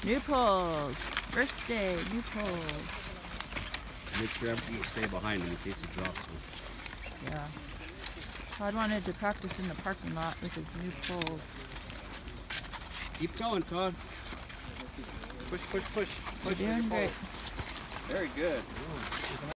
New poles. First day, new poles. Make sure everything stay behind him in case he drops them. Yeah. Todd wanted to practice in the parking lot with his new poles. Keep going, Todd. Push, push, push. You're doing great. Very good.